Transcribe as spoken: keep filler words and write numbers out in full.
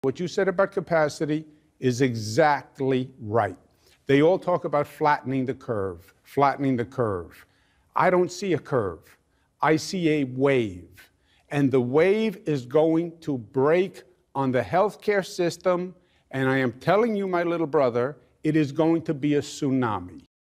What you said about capacity is exactly right. They all talk about flattening the curve, flattening the curve. I don't see a curve. I see a wave. And the wave is going to break on the healthcare system. And I am telling you, my little brother, it is going to be a tsunami.